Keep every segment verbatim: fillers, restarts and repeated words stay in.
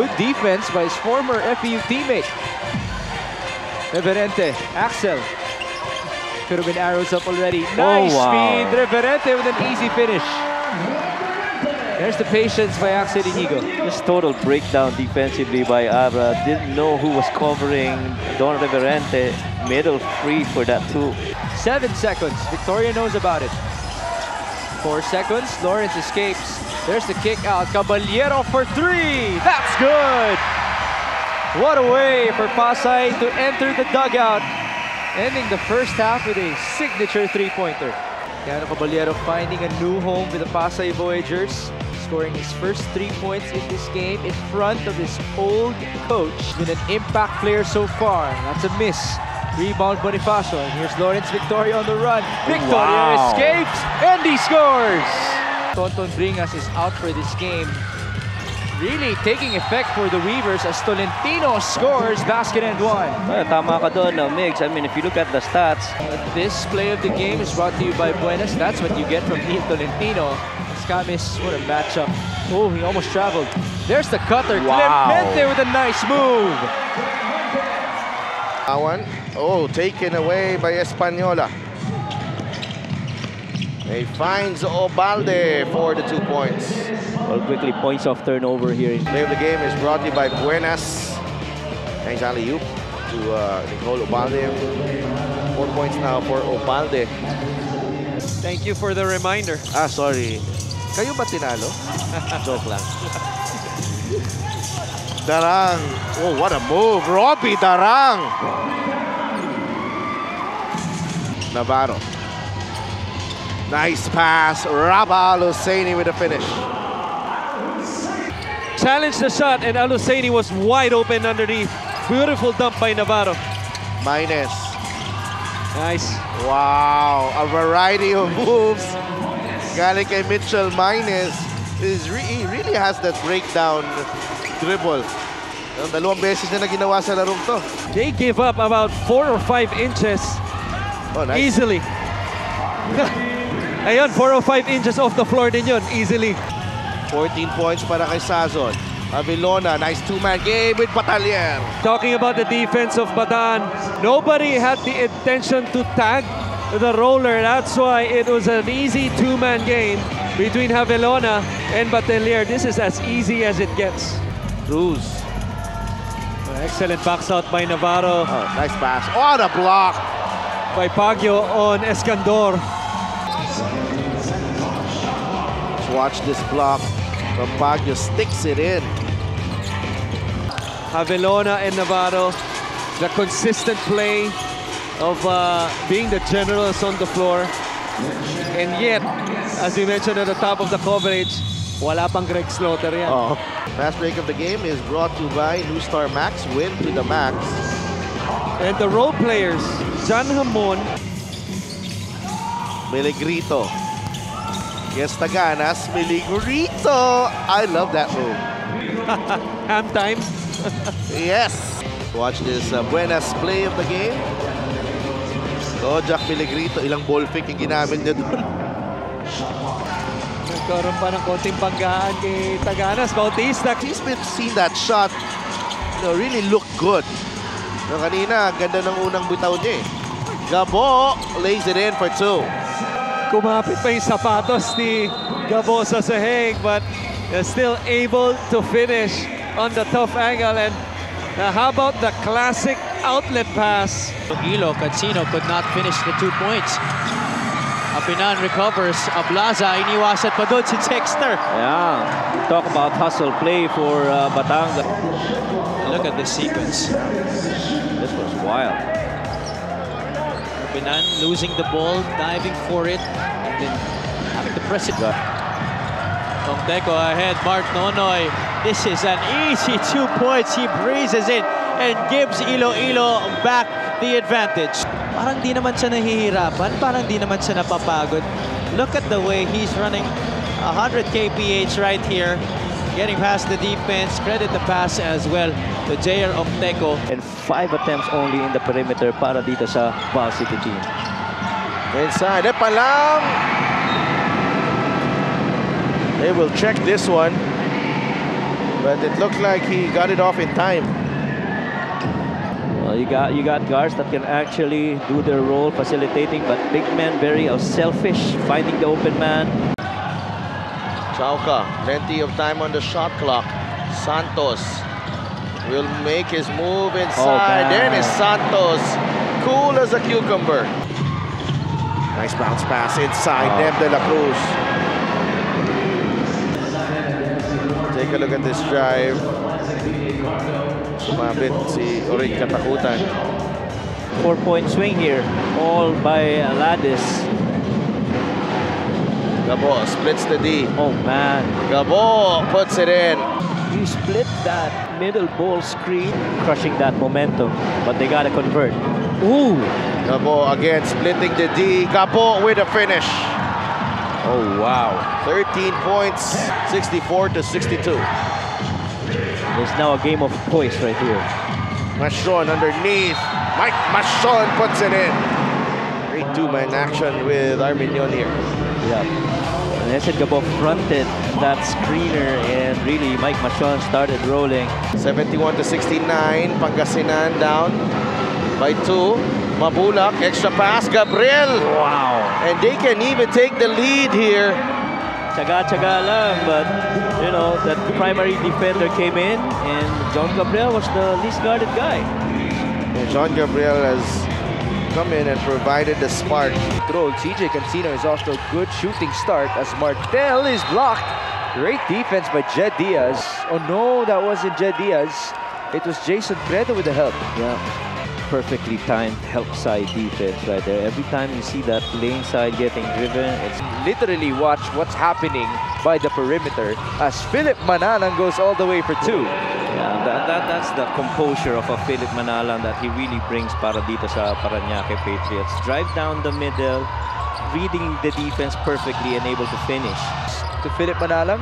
Good defense by his former F E U teammate. Reverente, Axel. Could have been arrows up already. Nice oh, wow. speed. Reverente with an easy finish. There's the patience by Axel Inigo. Just total breakdown defensively by Abra. Didn't know who was covering Don Reverente. Middle free for that too. Seven seconds. Victoria knows about it. Four seconds. Lawrence escapes. There's the kick out. Caballero for three. That's good. What a way for Pasay to enter the dugout. Ending the first half with a signature three-pointer. Keanu Caballero finding a new home with the Pasay Voyagers. Scoring his first three points in this game in front of his old coach. Been an impact player so far. That's a miss. Rebound Bonifacio. And here's Lawrence Victoria on the run. Victoria wow. escapes and he scores! Tonton Bringas is out for this game. Really taking effect for the Weavers as Tolentino scores basket and one. Well, tama ka doon, no, Migs. I mean, if you look at the stats. This play of the game is brought to you by Buenas. That's what you get from Neil Tolentino. Scamis, what a matchup. Oh, he almost traveled. There's the cutter. Wow. Clemente with a nice move. One. Oh, taken away by Espanola. He finds Obalde for the two points. Well, quickly, points of turnover here. Play of the game is brought to you by Buenas. Nice alley-oop to uh, Nicole Obalde. Four points now for Obalde. Thank you for the reminder. Ah, sorry. Kayo ba tinalo? Joke lang. Darang. Oh, what a move. Robbie Darang. Navarro. Nice pass. Raba Alusaini with a finish. Challenged the shot and Alusaini was wide open underneath. Beautiful dump by Navarro. Minus. Nice. Wow. A variety of moves. Galing kay Mitchell Minus. Is re he really has that breakdown dribble. Dalawang beses na ginawa sa larong to. They give up about four or five inches oh, nice. easily. Ayun, four or five inches off the floor din yun, easily. fourteen points para kay Sazon. Avilona, nice two-man game with Batalier. Talking about the defense of Bataan, nobody had the intention to tag the roller. That's why it was an easy two-man game between Havelona and Batalier. This is as easy as it gets. Cruz. Excellent backs out by Navarro. Oh, nice pass. Oh, the block. By Pagio on Escandor. Let's watch this block. From Pagio sticks it in. Havelona and Navarro, the consistent play of uh, being the generals on the floor. And yet, as we mentioned at the top of the coverage, wala pang Greg Slaughter yan. Oh. Fast break of the game is brought to you by New Star Max. Win to the max. And the role players, John Hamon. Miligrito. Yes, Taganas, Miligrito. I love that move. Ham time. Yes. Watch this uh, Buenas play of the game. So, Jack Miligrito, ilang ball fake yung ginamit niya doon. Nagkaroon pa ng konting panggaan kay Taganas. Bautista. He's been seen that shot, you know, really look good. No, kanina, ganda ng unang bitaw niya eh. Gabo lays it in for two. Kumapit pa yung sapatos ni Gabo sa sahig, but they're still able to finish on the tough angle. And uh, how about the classic outlet pass? Ilo, Cancino could not finish the two points. Apinan recovers. Ablaza, iniwasan pa doon si Texter. Yeah, talk about hustle play for uh, Batangas. Look at this sequence. This was wild. Apinan losing the ball, diving for it, and then having to press it. Tongteco ahead, Mark Nonoy. This is an easy two points. He breezes in and gives Iloilo back the advantage. Parang di naman siya nahihirapan, parang di naman siya napapagod. Look at the way he's running one hundred K P H right here. Getting past the defense, credit the pass as well to J R Omteco. And five attempts only in the perimeter para dito sa Val City team. Inside, e palang. They will check this one. But it looked like he got it off in time. Well, you got you got guards that can actually do their role facilitating, but big men very uh, selfish, finding the open man. Chauca, plenty of time on the shot clock. Santos will make his move inside. Oh, There is Santos, cool as a cucumber. Nice bounce pass inside. Oh. Neb de la Cruz. Take a look at this drive. Sumabit si Orig Katakutan. Four-point swing here, all by Ladis. Gabo splits the D. Oh man, Gabo puts it in. you split that middle ball screen, crushing that momentum, but they gotta convert. Ooh! Gabo again splitting the D. Gabo with a finish. Oh wow. thirteen points, sixty-four to sixty-two. There's now a game of poise right here. Machon underneath. Mike Machon puts it in. Great two-man action with Arminion here. Yeah. And Nestor Gabo fronted that screener, and really Mike Machon started rolling. seventy-one to sixty-nine. Pangasinan down by two. Mabulak, extra pass. Gabriel. Wow. And they can even take the lead here. Tsaga-tsaga lang, but you know, that primary defender came in, and John Gabriel was the least guarded guy. And John Gabriel has come in and provided the spark. Controlled. C J Cancino is off to a good shooting start as Martel is blocked. Great defense by Jed Diaz. Oh no, that wasn't Jed Diaz. It was Jason Credo with the help. Yeah. Perfectly timed help side defense right there. Every time you see that lane side getting driven, it's Literally watch what's happening by the perimeter as Philip Manalang goes all the way for two. yeah, that, that that's the composure of a Philip Manalang that he really brings para dito sa Parañaque Patriots. Drive down the middle, reading the defense perfectly and able to finish. To Philip Manalang.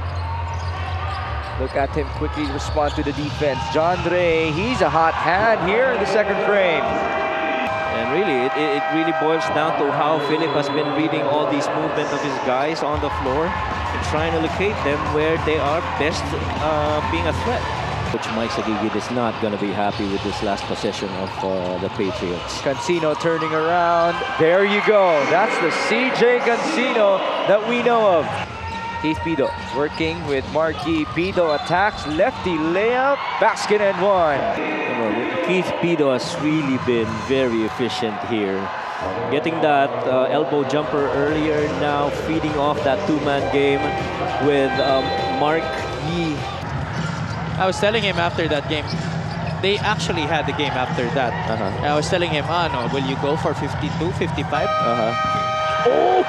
Look at him quickly respond to the defense. John Ray, he's a hot hand here in the second frame. And really, it, it, it really boils down to how Philip has been reading all these movement of his guys on the floor and trying to locate them where they are best uh, being a threat. Coach Mike Sagigid is not going to be happy with this last possession of uh, the Patriots. Cancino turning around. There you go. That's the C J Cancino that we know of. Keith Pido working with Marquis. Pido attacks, lefty layup, basket and one. You know, Keith Pido has really been very efficient here. Getting that uh, elbow jumper earlier, now feeding off that two-man game with um, Mark Yee. I was telling him after that game, they actually had the game after that. Uh-huh. I was telling him, ah, no, will you go for fifty-two, fifty-five? Uh-huh.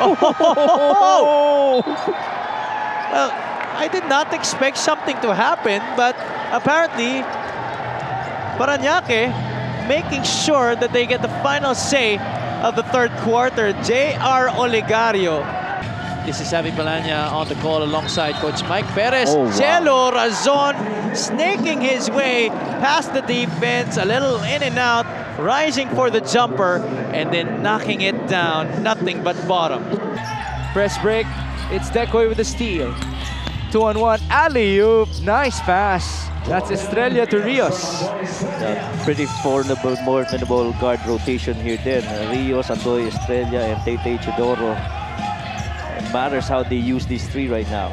Oh! Well, I did not expect something to happen, but apparently, Parañaque making sure that they get the final say of the third quarter. J R Olegario. This is Javi Palanya on the call alongside Coach Mike Perez. Oh, wow. Cielo Razon snaking his way past the defense, a little in and out, rising for the jumper, and then knocking it down. Nothing but bottom. Press break. It's Decoy with the steal. Two on one. Alley-oop. Nice pass. That's Estrella to Rios. Yeah, pretty formidable, formidable guard rotation here then. Uh, Rios, Andoy, Estrella, and Tete Chidoro. It matters how they use these three right now.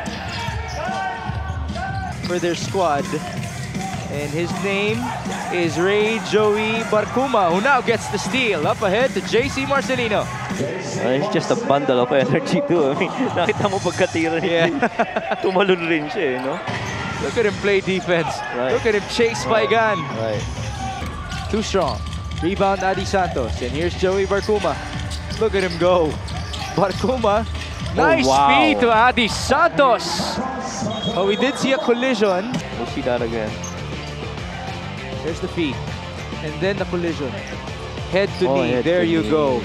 For their squad. And his name is Ray Joey Barcuma, who now gets the steal. Up ahead to J C Marcelino. Uh, it's just a bundle of energy too. I mean, nakita mo pagkatira niya. Tumalon rin siya, eh, no? Look at him play defense. Right. Look at him chase Paigan. Right. Too strong. Rebound Adi Santos. And here's Joey Barcuma. Look at him go. Barcuma. Nice wow. feed to Adi Santos. Oh, we did see a collision. We'll see that again. There's the feed. And then the collision. Head to Oh, knee. head There to you knee. go.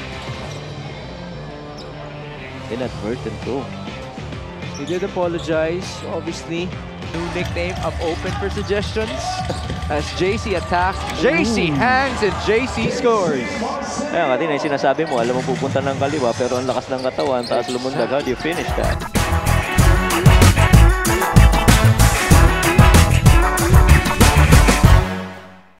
Inadvertent too. He did apologize, obviously. New nickname, I'm open for suggestions. As J C attacks, J C hangs and J C scores. Kaya nga din ay sinasabi mo, alam mo pupunta ng kaliwa pero ang lakas ng katawan, taas lumundag. How do you finish that?